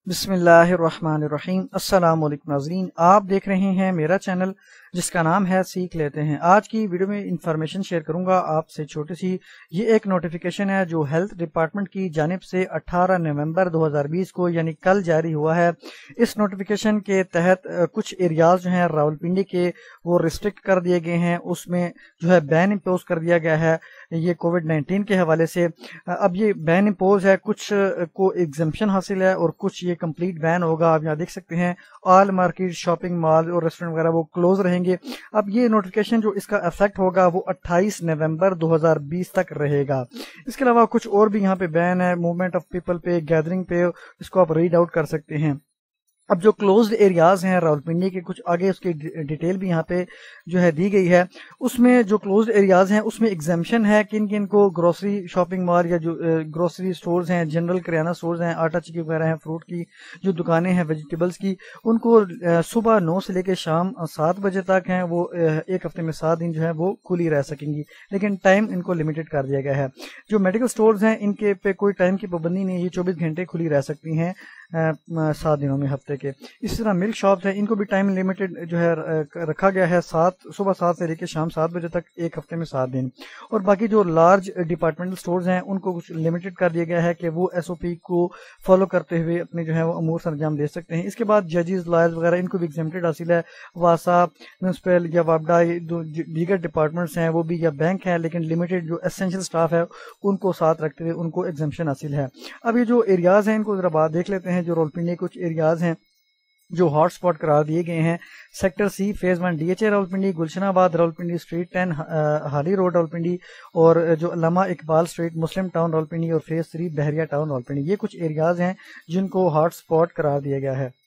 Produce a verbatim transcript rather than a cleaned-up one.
बिस्मिल्लाहिर्रहमानिर्रहीम। अस्सलाम वालेकुम नाज़रीन, आप देख रहे हैं मेरा चैनल जिसका नाम है सीख लेते हैं। आज की वीडियो में इंफॉर्मेशन शेयर करूंगा आपसे छोटी सी। ये एक नोटिफिकेशन है जो हेल्थ डिपार्टमेंट की जानिब से अठारह नवंबर दो हज़ार बीस को यानी कल जारी हुआ है। इस नोटिफिकेशन के तहत कुछ एरियाज जो हैं रावलपिंडी के वो रिस्ट्रिक्ट कर दिए गए हैं, उसमें जो है बैन इम्पोज कर दिया गया है ये कोविड नाइन्टीन के हवाले से। अब ये बैन इम्पोज है, कुछ को एग्जम्पशन हासिल है और कुछ ये कंप्लीट बैन होगा। आप यहाँ देख सकते हैं ऑल मार्केट, शॉपिंग मॉल और रेस्टोरेंट वगैरह वो क्लोज रहेंगे। अब ये नोटिफिकेशन जो इसका इफेक्ट होगा वो अट्ठाईस नवंबर दो हज़ार बीस तक रहेगा। इसके अलावा कुछ और भी यहाँ पे बैन है, मूवमेंट ऑफ पीपल पे, गैदरिंग पे, इसको आप रीड आउट कर सकते हैं। अब जो क्लोज्ड एरियाज हैं रावलपिंडी के, कुछ आगे उसकी डिटेल भी यहाँ पे जो है दी गई है। उसमें जो क्लोज्ड एरियाज हैं उसमें एग्जाम्पशन है किन किन को। ग्रोसरी शॉपिंग मॉल या जो ग्रोसरी स्टोर्स हैं, जनरल किराना स्टोर्स हैं, आटा चक्की वगैरह हैं, फ्रूट की जो दुकानें हैं, वेजिटेबल्स की, उनको सुबह नौ से लेकर शाम सात बजे तक हैं वो एक हफ्ते में सात दिन जो है वो खुली रह सकेंगी, लेकिन टाइम इनको लिमिटेड कर दिया गया है। जो मेडिकल स्टोर्स हैं इनके पे कोई टाइम की पाबंदी नहीं है, ये चौबीस घंटे खुली रह सकती हैं सात दिनों में हफ्ते के। इसी तरह मिल्क शॉप्स हैं, इनको भी टाइम लिमिटेड जो है रखा गया है, सात सुबह सात से लेकर शाम सात बजे तक, एक हफ्ते में सात दिन। और बाकी जो लार्ज डिपार्टमेंटल स्टोर्स हैं उनको कुछ लिमिटेड कर दिया गया है कि वो एसओपी को फॉलो करते हुए अपने जो है वो अमूर सर अंजाम दे सकते हैं। इसके बाद जजेस, लॉयर्स वगैरह इनको भी एग्जेम्प्टेड हासिल है। वासा, म्यूनसिपल या वापडा, दीगर डिपार्टमेंट्स हैं वो भी, या बैंक है, लेकिन लिमिटेड जो एसेंशियल स्टाफ है उनको साथ रखते हुए उनको एग्जेम्पशन हासिल है। अब ये जो एरियाज हैं इनको जरा बात देख लेते हैं। जो रावलपिंडी कुछ एरियाज हैं जो हॉटस्पॉट करार दिए गए हैं। Sector C phase one DHA Rawalpindi, Gulshanabad Rawalpindi, street ten Hali road Rawalpindi, और जो अल्लामा इकबाल स्ट्रीट मुस्लिम टाउन रावलपिंडी, और phase three Bahria town Rawalpindi. ये कुछ एरियाज हैं जिनको हॉटस्पॉट करार दिया गया है।